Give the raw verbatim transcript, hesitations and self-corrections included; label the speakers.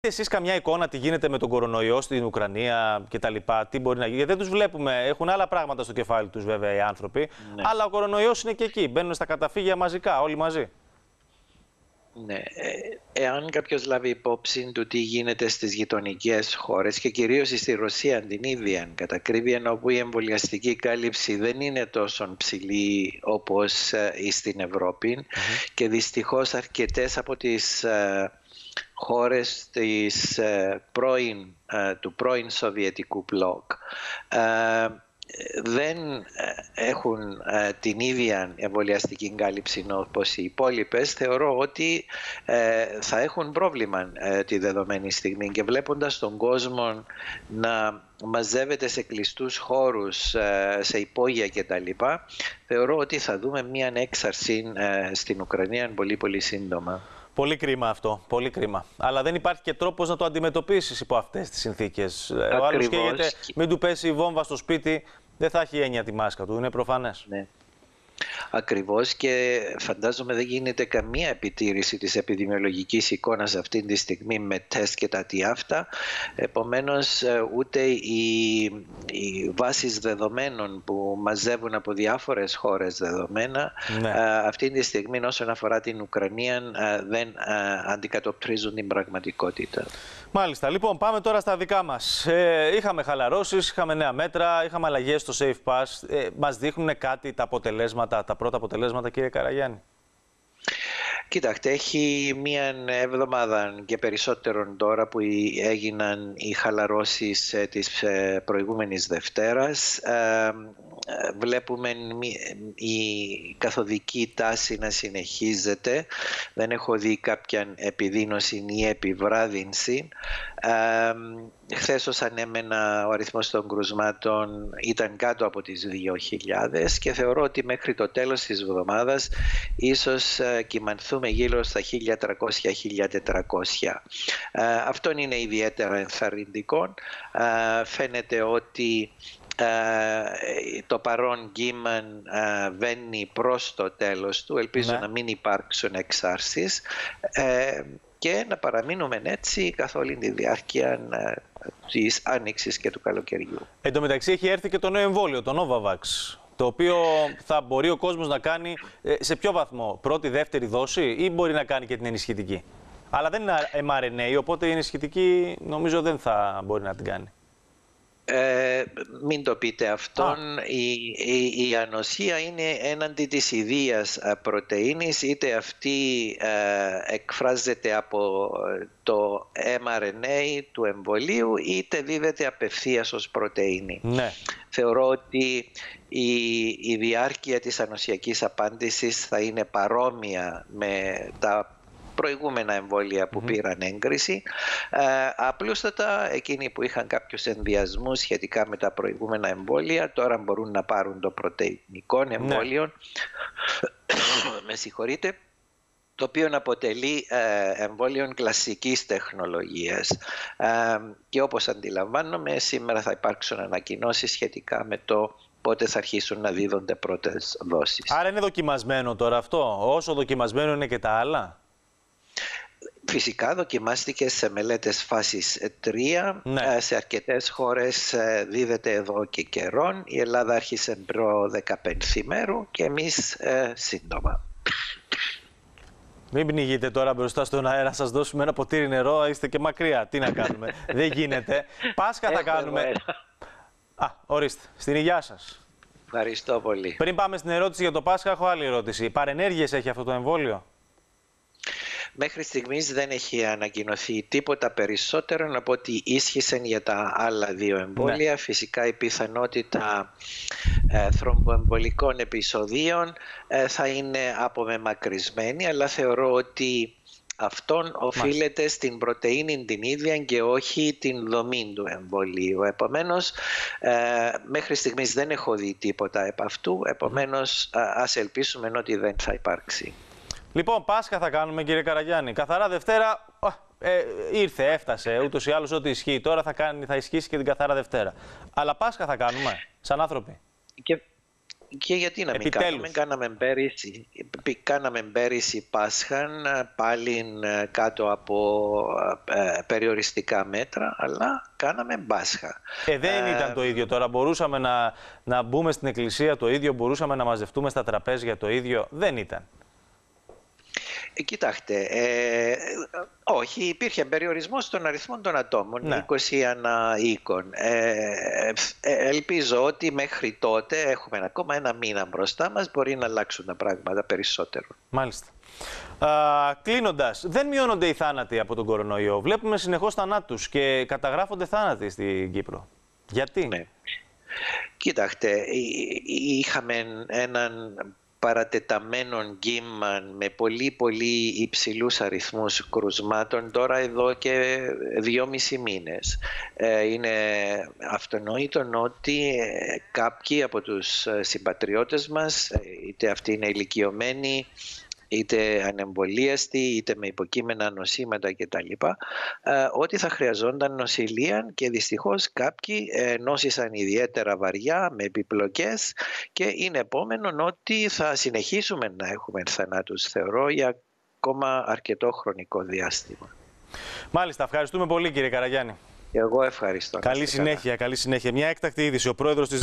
Speaker 1: Εσείς καμιά εικόνα τι γίνεται με τον κορονοϊό στην Ουκρανία κτλ. Τι μπορεί να γίνει? Γιατί δεν τους βλέπουμε. Έχουν άλλα πράγματα στο κεφάλι τους βέβαια οι άνθρωποι. Ναι. Αλλά ο κορονοϊός είναι και εκεί. Μπαίνουν στα καταφύγια μαζικά, όλοι μαζί.
Speaker 2: Ναι. Εάν κάποιος λάβει υπόψη του τι γίνεται στις γειτονικές χώρες και κυρίως στη Ρωσία την ίδια κατά ακρίβεια, όπου η εμβολιαστική κάλυψη δεν είναι τόσο ψηλή όπως στην Ευρώπη mm-hmm. και δυστυχώς αρκετές από τις χώρες της, πρώην, του πρώην Σοβιετικού μπλοκ δεν έχουν την ίδια εμβολιαστική κάλυψη όπως οι υπόλοιπες. Θεωρώ ότι θα έχουν πρόβλημα τη δεδομένη στιγμή και βλέποντας τον κόσμο να μαζεύεται σε κλειστούς χώρους, σε υπόγεια κτλ. Θεωρώ ότι θα δούμε μια έξαρση στην Ουκρανία πολύ πολύ σύντομα.
Speaker 1: Πολύ κρίμα αυτό, πολύ κρίμα. Αλλά δεν υπάρχει και τρόπος να το αντιμετωπίσεις υπό αυτές τις συνθήκες. Ακριβώς. Ο άλλος καίγεται, μην του πέσει η βόμβα στο σπίτι, δεν θα έχει έννοια τη μάσκα του, είναι προφανές.
Speaker 2: Ναι. Ακριβώς, και φαντάζομαι δεν γίνεται καμία επιτήρηση της επιδημιολογικής εικόνας αυτή τη στιγμή με τεστ και τα τι αυτά. Επομένως ούτε οι, οι βάσεις δεδομένων που μαζεύουν από διάφορες χώρες δεδομένα ναι. α, αυτή τη στιγμή όσον αφορά την Ουκρανία α, δεν α, αντικατοπτρίζουν την πραγματικότητα.
Speaker 1: Μάλιστα. Λοιπόν, πάμε τώρα στα δικά μας. Ε, είχαμε χαλαρώσεις, είχαμε νέα μέτρα, είχαμε αλλαγές στο Safe Pass. Ε, μας δείχνουν κάτι τα αποτελέσματα, τα πρώτα αποτελέσματα, κύριε Καραγιάννη?
Speaker 2: Κοιτάξτε, έχει μία εβδομάδα και περισσότερον τώρα που έγιναν οι χαλαρώσεις της προηγούμενης Δευτέρας. Βλέπουμε η καθοδική τάση να συνεχίζεται. Δεν έχω δει κάποια επιδείνωση ή επιβράδυνση. Χθες ως ανέμενα ο αριθμός των κρουσμάτων ήταν κάτω από τις δύο χιλιάδες και θεωρώ ότι μέχρι το τέλος της εβδομάδας ίσως κυμανθούμε γύρω στα χίλια τριακόσια με χίλια τετρακόσια. Αυτό είναι ιδιαίτερα ενθαρρυντικό. Φαίνεται ότι το παρόν κύμα βαίνει προς το τέλος του. Ελπίζω ναι. να μην υπάρξουν εξάρσεις και να παραμείνουμε έτσι καθ' όλη τη διάρκεια της άνοιξης και του καλοκαιριού.
Speaker 1: Εν τω μεταξύ έχει έρθει και το νέο εμβόλιο, το Novavax, το οποίο θα μπορεί ο κόσμος να κάνει σε ποιο βαθμό? Πρώτη, δεύτερη δόση ή μπορεί να κάνει και την ενισχυτική? Αλλά δεν είναι εμ αρ εν έι, οπότε η ενισχυτική νομίζω δεν θα μπορεί να την κάνει.
Speaker 2: Ε, μην το πείτε αυτόν. Η, η, η ανοσία είναι έναντι της ιδίας πρωτεΐνης, είτε αυτή ε, εκφράζεται από το εμ αρ εν έι του εμβολίου είτε δίδεται απευθείας ως πρωτεΐνη. Ναι. Θεωρώ ότι η, η διάρκεια της ανοσιακής απάντησης θα είναι παρόμοια με τα προηγούμενα εμβόλια που mm-hmm. πήραν έγκριση. Ε, απλούστατα εκείνοι που είχαν κάποιους ενδιασμούς σχετικά με τα προηγούμενα εμβόλια τώρα μπορούν να πάρουν το πρωτεϊνικό εμβόλιο ναι. με συγχωρείτε, το οποίο αποτελεί ε, εμβόλιο κλασικής τεχνολογίας. Ε, και όπως αντιλαμβάνομαι σήμερα θα υπάρξουν ανακοινώσεις σχετικά με το πότε θα αρχίσουν να δίδονται πρώτες δόσεις.
Speaker 1: Άρα είναι δοκιμασμένο τώρα αυτό, όσο δοκιμασμένο είναι και τα άλλα?
Speaker 2: Φυσικά δοκιμάστηκε σε μελέτες φάσης τρία, ναι. σε αρκετές χώρες δίδεται εδώ και καιρόν. Η Ελλάδα άρχισε προ δεκαπέντε μέρου και εμείς ε, σύντομα.
Speaker 1: Μην πνιγείτε τώρα μπροστά στον αέρα, σας δώσουμε ένα ποτήρι νερό, είστε και μακριά. Τι να κάνουμε, δεν γίνεται. Πάσχα θα κάνουμε. Α, ορίστε, στην υγειά σας.
Speaker 2: Ευχαριστώ πολύ.
Speaker 1: Πριν πάμε στην ερώτηση για το Πάσχα, έχω άλλη ερώτηση. Παρενέργειες έχει αυτό το εμβόλιο?
Speaker 2: Μέχρι στιγμής δεν έχει ανακοινωθεί τίποτα περισσότερο από ό,τι ίσχυσαν για τα άλλα δύο εμβόλια. Ναι. Φυσικά η πιθανότητα ε, θρομποεμβολικών επεισοδίων ε, θα είναι απομεμακρυσμένη, αλλά θεωρώ ότι αυτόν οφείλεται Μάλιστα. στην πρωτεΐνη την ίδια και όχι την δομή του εμβολίου. Επομένως, ε, μέχρι στιγμής δεν έχω δει τίποτα επ' αυτού, επομένως mm. ας ελπίσουμε ότι δεν θα υπάρξει.
Speaker 1: Λοιπόν, Πάσχα θα κάνουμε, κύριε Καραγιάννη. Καθαρά Δευτέρα ε, ήρθε, έφτασε. Ούτως ή άλλως ό,τι ισχύει τώρα θα, κάνει, θα ισχύσει και την Καθαρά Δευτέρα. Αλλά Πάσχα θα κάνουμε, σαν άνθρωποι.
Speaker 2: Και Και γιατί να μην
Speaker 1: Επιτέλους.
Speaker 2: κάνουμε, κάναμε πέρυσι, κάναμε πέρυσι Πάσχαν πάλι κάτω από ε, περιοριστικά μέτρα, αλλά κάναμε Πάσχα.
Speaker 1: Ε, δεν
Speaker 2: ε,
Speaker 1: ήταν το ίδιο τώρα. Μπορούσαμε να, να μπούμε στην εκκλησία το ίδιο, μπορούσαμε να μαζευτούμε στα τραπέζια το ίδιο. Δεν ήταν.
Speaker 2: Ε, κοιτάξτε, ε, όχι, υπήρχε περιορισμός των αριθμών των ατόμων, ναι. είκοσι ανά οίκον. Ε, ε, ελπίζω ότι μέχρι τότε, έχουμε ακόμα ένα μήνα μπροστά μας, μπορεί να αλλάξουν τα πράγματα περισσότερο.
Speaker 1: Μάλιστα. Α, κλείνοντας, δεν μειώνονται οι θάνατοι από τον κορονοϊό. Βλέπουμε συνεχώς θανάτους και καταγράφονται θάνατοι στην Κύπρο. Γιατί?
Speaker 2: Ναι. Κοιτάξτε, είχαμε έναν παρατεταμένων κύμα με πολύ πολύ υψηλούς αριθμούς κρουσμάτων τώρα εδώ και δυόμισι μήνες. Είναι αυτονόητο ότι κάποιοι από τους συμπατριώτες μας, είτε αυτοί είναι ηλικιωμένοι, είτε ανεμβολίαστοι, είτε με υποκείμενα νοσήματα κτλ, ότι θα χρειαζόνταν νοσηλεία και δυστυχώς κάποιοι νόσησαν ιδιαίτερα βαριά με επιπλοκές και είναι επόμενο ότι θα συνεχίσουμε να έχουμε θανάτους, θεωρώ, για ακόμα αρκετό χρονικό διάστημα.
Speaker 1: Μάλιστα, ευχαριστούμε πολύ κύριε Καραγιάννη.
Speaker 2: Εγώ ευχαριστώ.
Speaker 1: Καλή συνέχεια, καλή συνέχεια. Μια έκτακτη είδηση. Ο πρόεδρος της